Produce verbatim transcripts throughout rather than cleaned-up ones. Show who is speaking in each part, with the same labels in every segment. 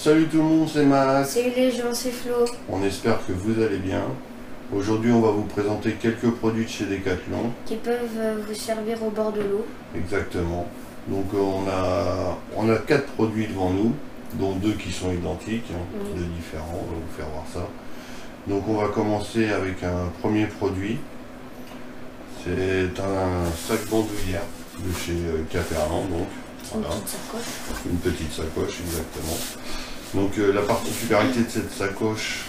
Speaker 1: salut tout le monde, c'est Max.
Speaker 2: Salut les gens, c'est Flo.
Speaker 1: On espère que vous allez bien. Aujourd'hui, on va vous présenter quelques produits de chez Decathlon.
Speaker 2: Qui peuvent euh, vous servir au bord de l'eau.
Speaker 1: Exactement. Donc on a, on a quatre produits devant nous, dont deux qui sont identiques, hein,
Speaker 2: Oui.
Speaker 1: deux différents, on va vous faire voir ça. Donc on va commencer avec un premier produit. C'est un sac bandoulière de chez euh, Caperlan, donc.
Speaker 2: Une
Speaker 1: Voilà.
Speaker 2: petite sacoche.
Speaker 1: Une petite sacoche, exactement. Donc euh, la particularité de cette sacoche,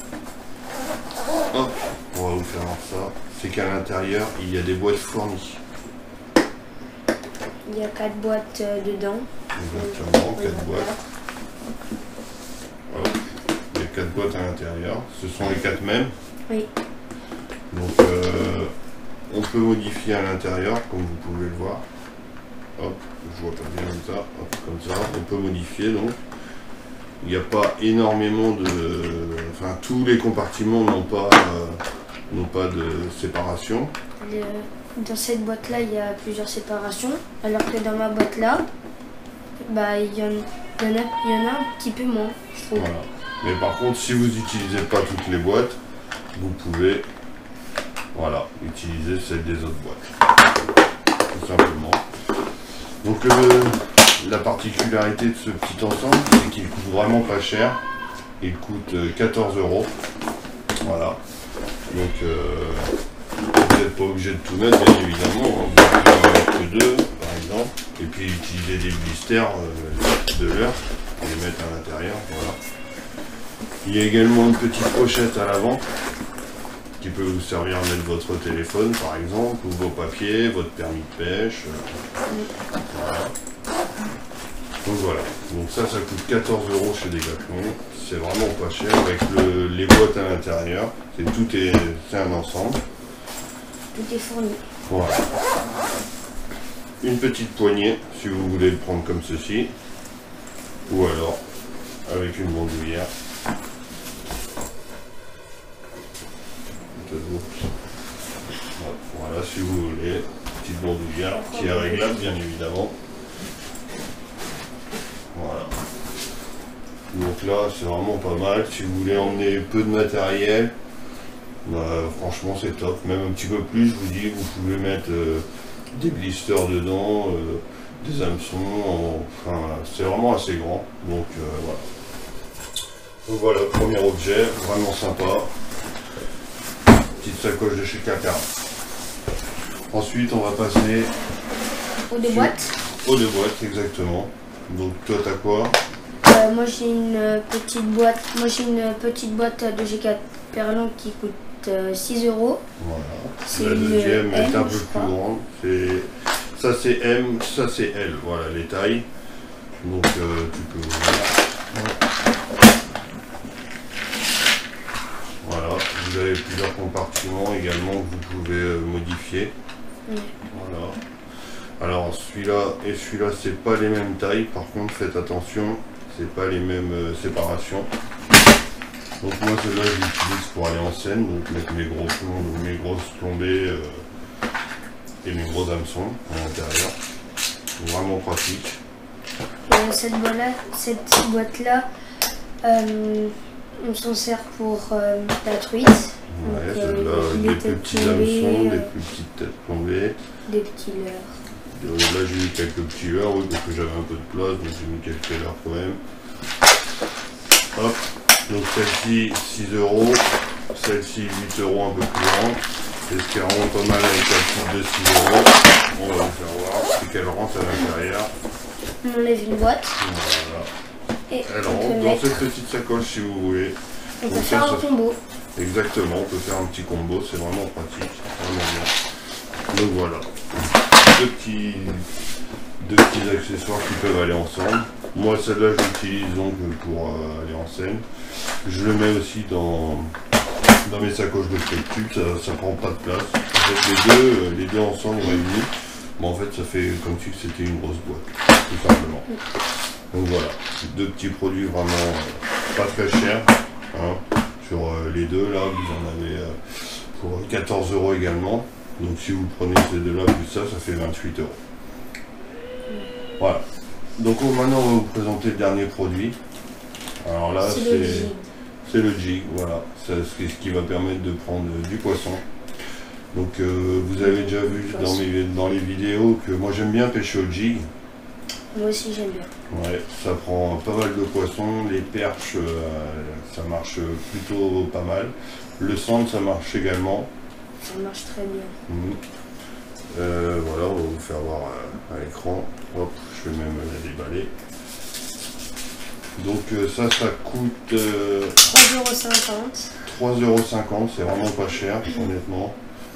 Speaker 1: hop, on va vous faire voir ça, c'est qu'à l'intérieur, il y a des boîtes fournies.
Speaker 2: Il y a quatre boîtes euh, dedans.
Speaker 1: Exactement,
Speaker 2: Oui,
Speaker 1: quatre
Speaker 2: voilà.
Speaker 1: boîtes. Hop, il y a quatre boîtes à l'intérieur. Ce sont les quatre mêmes.
Speaker 2: Oui.
Speaker 1: Donc euh, on peut modifier à l'intérieur, comme vous pouvez le voir. Hop, je vois pas bien comme ça, hop, comme ça, on peut modifier donc. Il n'y a pas énormément de... Enfin, tous les compartiments n'ont pas, euh, n'ont pas de séparation.
Speaker 2: Le- Dans cette boîte-là, il y a plusieurs séparations. Alors que dans ma boîte-là, bah, il y, en, il, y en a, il y en a un petit peu moins, je trouve.
Speaker 1: Voilà. Mais par contre, si vous n'utilisez pas toutes les boîtes, vous pouvez, voilà, utiliser celle des autres boîtes. Tout simplement. Donc le, la particularité de ce petit ensemble, c'est qu'il coûte vraiment pas cher. Il coûte euh, quatorze euros. Voilà. Donc euh, vous n'êtes pas obligé de tout mettre, bien évidemment. Hein. Vous pouvez en mettre que deux, par exemple. Et puis utiliser des blisters euh, de l'heure et les mettre à l'intérieur. Voilà. Il y a également une petite pochette à l'avant qui peut vous servir à mettre votre téléphone par exemple, ou vos papiers, votre permis de pêche. Euh, voilà. Donc voilà. Donc ça, ça coûte quatorze euros chez Decathlon. C'est vraiment pas cher avec le, les boîtes à l'intérieur. C'est tout est, c'est un ensemble.
Speaker 2: Tout est fourni.
Speaker 1: Voilà. Une petite poignée si vous voulez le prendre comme ceci, ou alors avec une bandoulière. Voilà, si vous voulez, petite bandoulière qui est réglable bien évidemment. Voilà. Donc là, c'est vraiment pas mal. Si vous voulez emmener peu de matériel, bah, franchement c'est top. Même un petit peu plus, je vous dis, vous pouvez mettre euh, des blisters dedans, euh, des hameçons, enfin c'est vraiment assez grand. Donc euh, voilà. Donc voilà, premier objet, vraiment sympa. Petite sacoche de chez Caperlan. Ensuite, on va passer
Speaker 2: Aux deux
Speaker 1: sur-
Speaker 2: boîtes.
Speaker 1: aux deux boîtes, exactement. Donc toi, t'as quoi?
Speaker 2: Euh, moi j'ai une euh, petite boîte. Moi j'ai une petite boîte de chez Caperlan qui coûte euh, six euros.
Speaker 1: Voilà.
Speaker 2: C'est
Speaker 1: La
Speaker 2: une
Speaker 1: deuxième est
Speaker 2: M,
Speaker 1: un peu
Speaker 2: je
Speaker 1: plus
Speaker 2: crois.
Speaker 1: grande. C'est ça c'est M, ça c'est L. Voilà les tailles. Donc euh, tu peux voir. Voilà. Vous avez plusieurs compartiments également que vous pouvez euh, modifier.
Speaker 2: Oui.
Speaker 1: Voilà. Alors celui-là et celui-là c'est pas les mêmes tailles. Par contre faites attention, c'est pas les mêmes euh, séparations. Donc moi celle-là je l'utilise pour aller en scène, donc mettre mes gros plombs, mes grosses plombées euh, et mes gros hameçons à l'intérieur. Vraiment pratique.
Speaker 2: Euh, cette boîte-là, cette boîte-là, euh, on s'en sert pour euh, la truite.
Speaker 1: Ouais,
Speaker 2: Donc,
Speaker 1: celle-là,
Speaker 2: euh,
Speaker 1: des
Speaker 2: les
Speaker 1: plus
Speaker 2: têtes
Speaker 1: petits
Speaker 2: plombées,
Speaker 1: hameçons, des
Speaker 2: euh,
Speaker 1: plus petites têtes plombées.
Speaker 2: des petits leurres.
Speaker 1: Euh, Là j'ai mis quelques petits leurres, oui, parce que j'avais un peu de place, donc j'ai mis quelques leurres quand même. Hop, donc celle-ci six euros, celle-ci huit euros un peu plus grande. Et ce qui est vraiment pas mal avec la petite de six euros, on va vous faire voir, c'est qu'elle rentre à l'intérieur.
Speaker 2: On enlève une boîte
Speaker 1: Voilà.
Speaker 2: et
Speaker 1: Elle
Speaker 2: on
Speaker 1: rentre
Speaker 2: peut
Speaker 1: dans
Speaker 2: mettre,
Speaker 1: cette petite sacoche si vous voulez.
Speaker 2: on peut
Speaker 1: Donc
Speaker 2: faire
Speaker 1: ça,
Speaker 2: un
Speaker 1: ça-
Speaker 2: combo.
Speaker 1: Exactement, on peut faire un petit combo, c'est vraiment pratique, vraiment bien. Donc voilà, deux petits, deux petits accessoires qui peuvent aller ensemble. Moi celle-là je l'utilise donc pour euh, aller en scène. Je le mets aussi dans, dans mes sacoches de spectacles, ça, ça prend pas de place. En fait les deux, euh, les deux ensemble réunis, bon, en fait ça fait comme si c'était une grosse boîte, tout simplement. Donc voilà, deux petits produits vraiment euh, pas très chers. Hein. Sur euh, les deux là, vous en avez euh, pour quatorze euros également. Donc si vous prenez ces deux là plus ça, ça fait vingt-huit euros. Voilà. Donc on- maintenant on va vous présenter le dernier produit. Alors là,
Speaker 2: C'est le jig.
Speaker 1: c'est le jig, voilà. C'est ce qui va permettre de prendre du poisson. Donc euh, vous avez déjà vu dans, mes, dans les vidéos que moi j'aime bien pêcher au jig.
Speaker 2: Moi aussi j'aime bien.
Speaker 1: Ouais, ça prend pas mal de poissons, les perches euh, ça marche plutôt pas mal. Le sand ça marche également.
Speaker 2: Ça marche très bien.
Speaker 1: Mmh. Euh, voilà, on va vous faire voir à, à l'écran. Hop, je vais même la déballer. Donc euh, ça, ça coûte euh,
Speaker 2: trois euros cinquante.
Speaker 1: trois euros cinquante, c'est vraiment pas cher, honnêtement.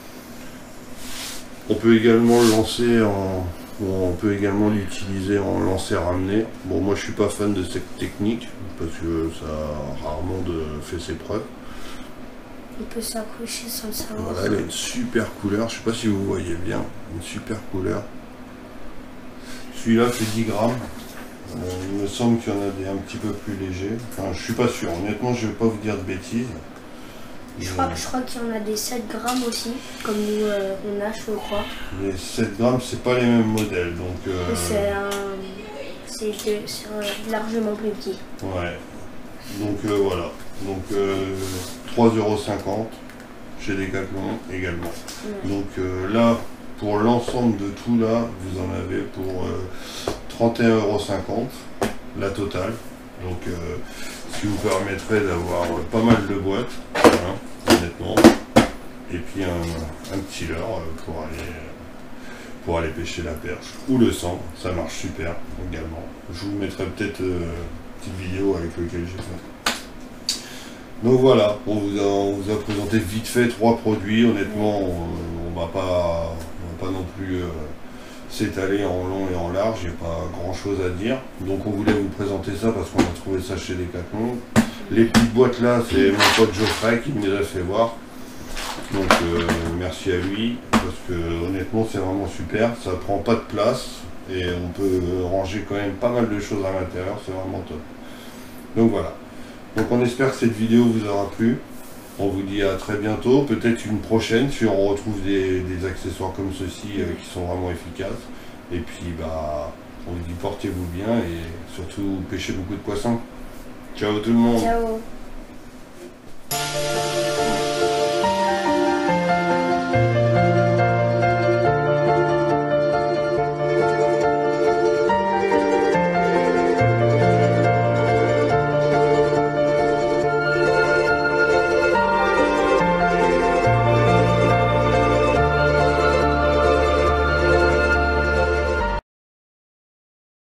Speaker 1: On peut également le lancer en... Bon, on peut également l'utiliser en lancer ramener. Bon, moi je suis pas fan de cette technique parce que ça a rarement de... fait ses preuves.
Speaker 2: Il peut s'accrocher sans le savoir.
Speaker 1: Voilà, elle a une super couleur. Je sais pas si vous voyez bien, une super couleur. Celui-là fait dix grammes. Euh, il me semble qu'il y en a des un petit peu plus légers. Enfin, je suis pas sûr. Honnêtement, je vais pas vous dire de bêtises.
Speaker 2: Je crois, je crois qu'il y en a des sept grammes aussi, comme nous euh, on a, je crois.
Speaker 1: Les sept grammes, c'est pas les mêmes modèles, donc... Euh...
Speaker 2: C'est un... c'est largement plus petit.
Speaker 1: Ouais. Donc euh, voilà. Donc euh, trois euros cinquante chez Decathlon également. Ouais. Donc euh, là, pour l'ensemble de tout là, vous en avez pour euh, trente et un euros cinquante la totale. Donc euh, ce qui vous permettrait d'avoir pas mal de boîtes, voilà, honnêtement. Et puis un, un petit leurre pour aller, pour aller pêcher la perche. Ou le sang, ça marche super également. Je vous mettrai peut-être euh, une petite vidéo avec lequel j'ai fait. Donc voilà, on vous, a, on vous a présenté vite fait trois produits. Honnêtement, on ne va pas, on va pas non plus euh, s'étaler en long et en large. Il n'y a pas grand chose à dire. Donc on voulait vous présenter ça parce qu'on a trouvé ça chez Decathlon. Les petites boîtes là, c'est mon pote Geoffrey qui me les a fait voir. Donc euh, merci à lui parce que honnêtement c'est vraiment super. Ça prend pas de place et on peut ranger quand même pas mal de choses à l'intérieur. C'est vraiment top. Donc voilà. Donc on espère que cette vidéo vous aura plu. On vous dit à très bientôt, peut-être une prochaine si on retrouve des, des accessoires comme ceci euh, qui sont vraiment efficaces. Et puis bah on vous dit portez-vous bien et surtout pêchez beaucoup de poissons. Ciao tout le monde.
Speaker 2: Ciao.